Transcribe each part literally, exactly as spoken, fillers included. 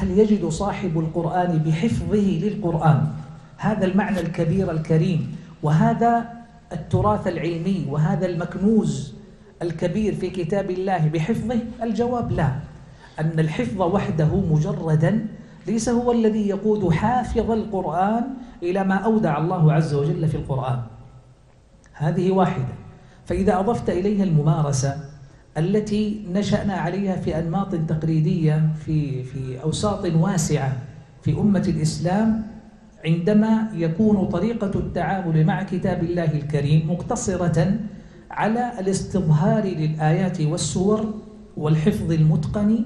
هل يجد صاحب القرآن بحفظه للقرآن هذا المعنى الكبير الكريم وهذا التراث العلمي وهذا المكنوز الكبير في كتاب الله بحفظه؟ الجواب لا. أن الحفظ وحده مجردا ليس هو الذي يقود حافظ القرآن إلى ما أودع الله عز وجل في القرآن. هذه واحدة. فإذا أضفت إليها الممارسة التي نشأنا عليها في أنماط تقليدية في في أوساط واسعة في أمة الإسلام، عندما يكون طريقة التعامل مع كتاب الله الكريم مقتصرة على الاستظهار للآيات والسور والحفظ المتقن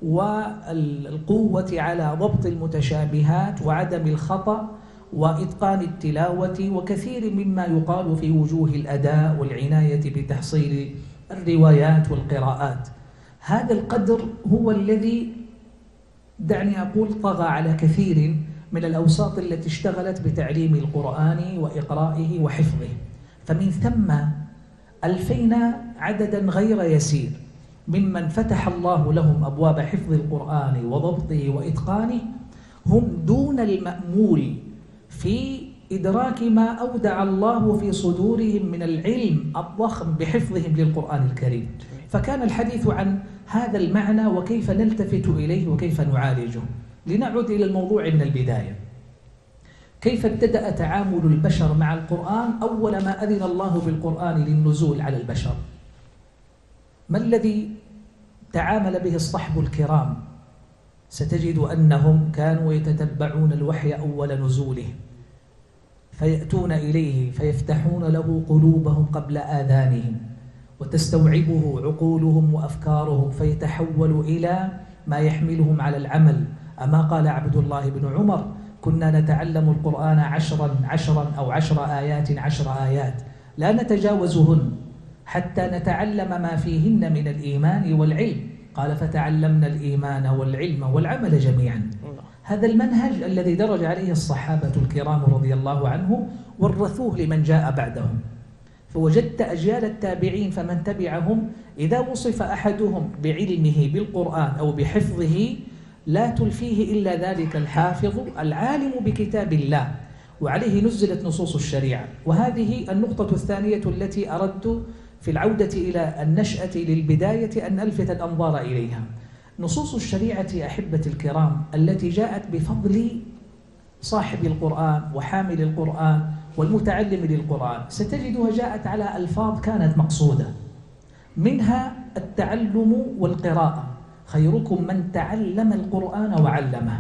والقوة على ضبط المتشابهات وعدم الخطأ وإتقان التلاوة وكثير مما يقال في وجوه الأداء والعناية بتحصيل الروايات والقراءات، هذا القدر هو الذي دعني أقول طغى على كثير من الأوساط التي اشتغلت بتعليم القرآن وإقرائه وحفظه. فمن ثم ألفينا عددا غير يسير ممن فتح الله لهم أبواب حفظ القرآن وضبطه وإتقانه، هم دون المأمول في إدراك ما أودع الله في صدورهم من العلم الضخم بحفظهم للقرآن الكريم. فكان الحديث عن هذا المعنى وكيف نلتفت إليه وكيف نعالجه. لنعود إلى الموضوع من البداية. كيف ابتدأ تعامل البشر مع القرآن أول ما أذن الله بالقرآن للنزول على البشر؟ ما الذي تعامل به الصحب الكرام؟ ستجد أنهم كانوا يتتبعون الوحي أول نزوله، فيأتون إليه فيفتحون له قلوبهم قبل آذانهم وتستوعبه عقولهم وأفكارهم فيتحول إلى ما يحملهم على العمل. أما قال عبد الله بن عمر: كنا نتعلم القرآن عشرا عشرا أو عشر آيات عشر آيات لا نتجاوزهن حتى نتعلم ما فيهن من الإيمان والعلم. قال: فتعلمنا الإيمان والعلم والعمل جميعا. هذا المنهج الذي درج عليه الصحابة الكرام رضي الله عنهم ورثوه لمن جاء بعدهم. فوجدت أجيال التابعين فمن تبعهم إذا وصف أحدهم بعلمه بالقرآن أو بحفظه لا تلفيه إلا ذلك الحافظ العالم بكتاب الله، وعليه نزلت نصوص الشريعة. وهذه النقطة الثانية التي أردت في العودة إلى النشأة للبداية أن ألفت الأنظار إليها. نصوص الشريعة أحبتي الكرام التي جاءت بفضل صاحب القرآن وحامل القرآن والمتعلم للقرآن ستجدها جاءت على ألفاظ كانت مقصودة، منها التعلم والقراءة. خيركم من تعلم القرآن وعلمه.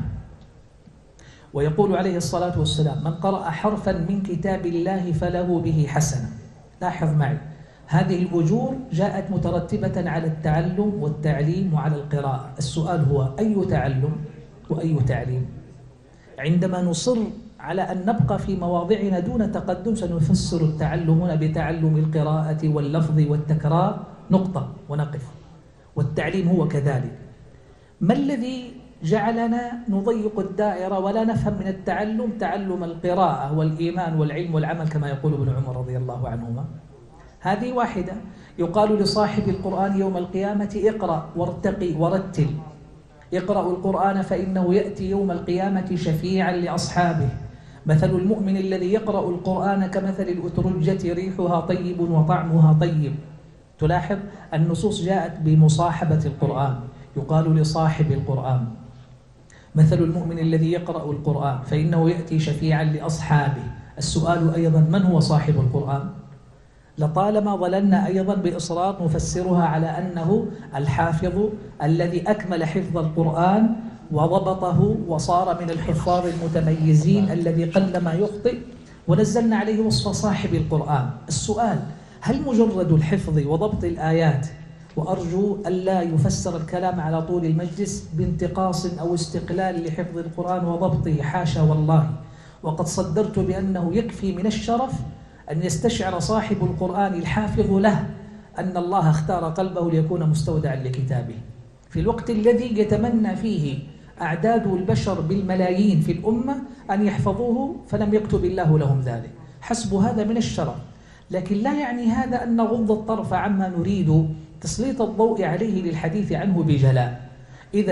ويقول عليه الصلاة والسلام: من قرأ حرفا من كتاب الله فله به حسنة. لاحظ معي، هذه الأجور جاءت مترتبة على التعلم والتعليم وعلى القراءة. السؤال هو: أي تعلم وأي تعليم؟ عندما نصر على أن نبقى في مواضعنا دون تقدم سنفسر التعلم هنا بتعلم القراءة واللفظ والتكرار نقطة ونقف، والتعليم هو كذلك. ما الذي جعلنا نضيق الدائرة ولا نفهم من التعلم تعلم القراءة والإيمان والعلم والعمل كما يقول ابن عمر رضي الله عنهما؟ هذه واحدة. يقال لصاحب القرآن يوم القيامة: اقرأ وارتقي ورتل. اقرأوا القرآن فإنه يأتي يوم القيامة شفيعا لأصحابه. مثل المؤمن الذي يقرأ القرآن كمثل الأترجة ريحها طيب وطعمها طيب. تلاحظ النصوص جاءت بمصاحبة القرآن. يقال لصاحب القرآن: مثل المؤمن الذي يقرأ القرآن فإنه يأتي شفيعا لأصحابه. السؤال أيضا: من هو صاحب القرآن؟ لطالما ظللنا أيضا بإصرار نفسرها على أنه الحافظ الذي أكمل حفظ القرآن وضبطه وصار من الحفاظ المتميزين الذي قلما يخطئ، ونزلنا عليه وصف صاحب القرآن. السؤال: هل مجرد الحفظ وضبط الآيات، وأرجو ألا يفسر الكلام على طول المجلس بانتقاص أو استقلال لحفظ القرآن وضبطه، حاشا والله، وقد صدرت بأنه يكفي من الشرف أن يستشعر صاحب القرآن الحافظ له أن الله اختار قلبه ليكون مستودعا لكتابه في الوقت الذي يتمنى فيه أعداد البشر بالملايين في الأمة أن يحفظوه فلم يكتب الله لهم ذلك. حسب هذا من الشرف، لكن لا يعني هذا أن نغض الطرف عما نريد تسليط الضوء عليه للحديث عنه بجلاء. إذن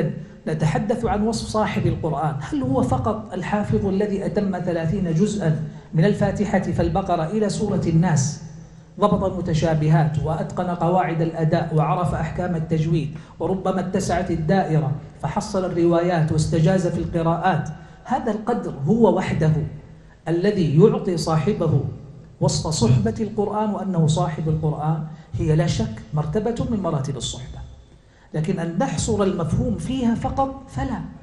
نتحدث عن وصف صاحب القرآن، هل هو فقط الحافظ الذي أتم ثلاثين جزءا من الفاتحة فالبقرة إلى سورة الناس، ضبط المتشابهات وأتقن قواعد الأداء وعرف أحكام التجويد، وربما اتسعت الدائرة فحصل الروايات واستجاز في القراءات؟ هذا القدر هو وحده الذي يعطي صاحبه وسط صحبة القرآن وأنه صاحب القرآن؟ هي لا شك مرتبة من مراتب الصحبة، لكن أن نحصر المفهوم فيها فقط فلا.